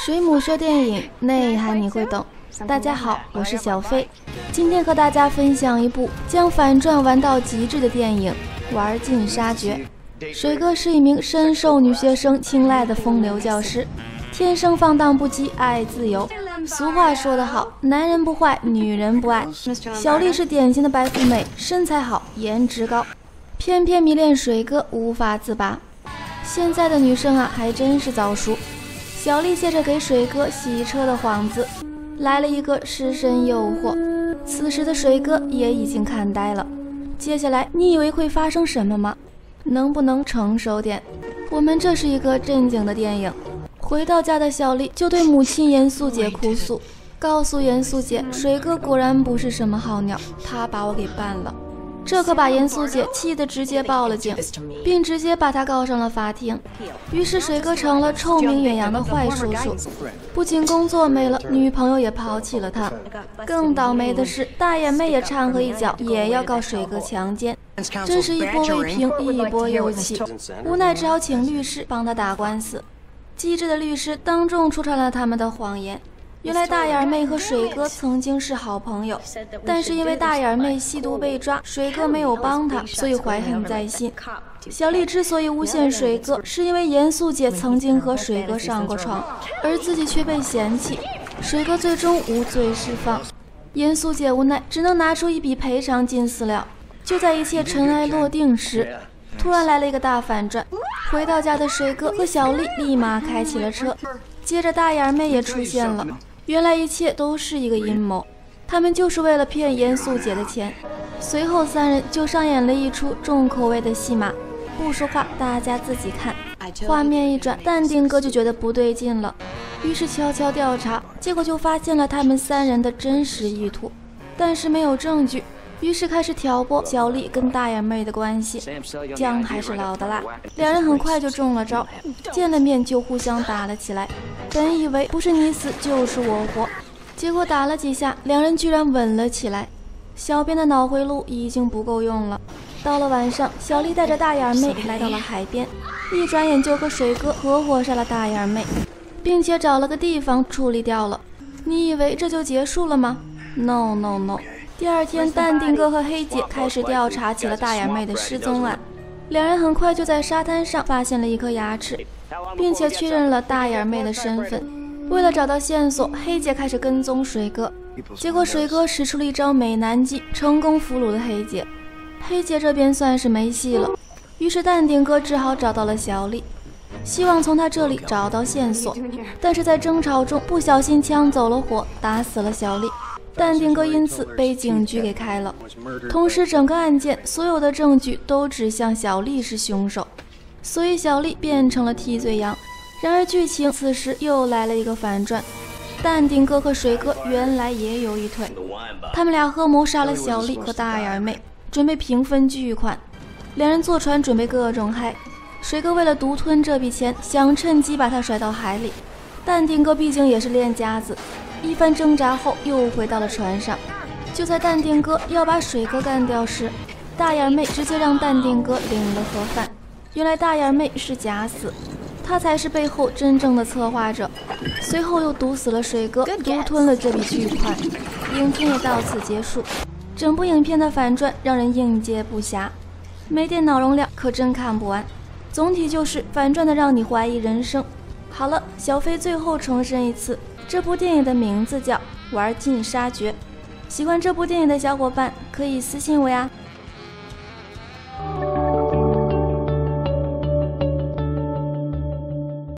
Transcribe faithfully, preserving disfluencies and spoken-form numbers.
水母说电影，内涵你会懂。大家好，我是小飞，今天和大家分享一部将反转玩到极致的电影《玩尽杀绝》。水哥是一名深受女学生青睐的风流教师，天生放荡不羁，爱自由。俗话说得好，男人不坏，女人不爱。小丽是典型的白富美，身材好，颜值高，偏偏迷恋水哥无法自拔。现在的女生啊，还真是早熟。小丽借着给水哥洗车的幌子，来了一个失身诱惑。此时的水哥也已经看呆了。接下来你以为会发生什么吗？能不能成熟点？我们这是一个正经的电影。回到家的小丽就对母亲严素姐哭诉，告诉严素姐，水哥果然不是什么好鸟，他把我给办了。这可把严素姐气得直接报了警，并直接把他告上了法庭。于是水哥成了臭名远扬的坏叔叔，不仅工作没了，女朋友也抛弃了他。更倒霉的是，大眼妹也掺和一脚，也要告水哥强奸。真是一波未平，一波又起，无奈只好请律师帮他打官司。机智的律师当众戳穿了他们的谎言。原来大眼妹和水哥曾经是好朋友，但是因为大眼妹吸毒被抓，水哥没有帮她，所以怀恨在心。小丽之所以诬陷水哥，是因为严素姐曾经和水哥上过床，而自己却被嫌弃。水哥最终无罪释放，严素姐无奈只能拿出一笔赔偿金饲料。就在一切尘埃落定时，突然来了一个大反转。回到家的水哥和小丽立马开起了车，接着大眼妹也出现了。原来一切都是一个阴谋，他们就是为了骗严素姐的钱。随后三人就上演了一出重口味的戏码，不说话，大家自己看。画面一转，淡定哥就觉得不对劲了，于是悄悄调查，结果就发现了他们三人的真实意图，但是没有证据，于是开始挑拨小丽跟大眼妹的关系。姜还是老的辣，两人很快就中了招，见了面就互相打了起来。本以为不是你死就是我活，结果打了几下，两人居然吻了起来。小编的脑回路已经不够用了。到了晚上，小丽带着大眼妹来到了海边，一转眼就和水哥合伙杀了大眼妹，并且找了个地方处理掉了。你以为这就结束了吗？ No No No。第二天，淡定哥和黑姐开始调查起了大眼妹的失踪案。两人很快就在沙滩上发现了一颗牙齿，并且确认了大眼妹的身份。为了找到线索，黑姐开始跟踪水哥，结果水哥使出了一招美男计，成功俘虏了黑姐。黑姐这边算是没戏了，于是淡定哥只好找到了小丽，希望从她这里找到线索。但是在争吵中不小心枪走了火，打死了小丽。淡定哥因此被警局给开了，同时整个案件所有的证据都指向小丽是凶手，所以小丽变成了替罪羊。然而剧情此时又来了一个反转，淡定哥和水哥原来也有一腿，他们俩合谋杀了小丽和大眼妹，准备平分巨款。两人坐船准备各种嗨，水哥为了独吞这笔钱，想趁机把他甩到海里。淡定哥毕竟也是练家子，一番挣扎后又回到了船上。就在淡定哥要把水哥干掉时，大眼妹直接让淡定哥领了盒饭。原来大眼妹是假死，她才是背后真正的策划者。随后又毒死了水哥，独吞了这笔巨款。影片也到此结束。整部影片的反转让人应接不暇，没电脑容量可真看不完。总体就是反转的让你怀疑人生。好了，小飞最后重申一次，这部电影的名字叫《玩尽杀绝》。喜欢这部电影的小伙伴可以私信我呀。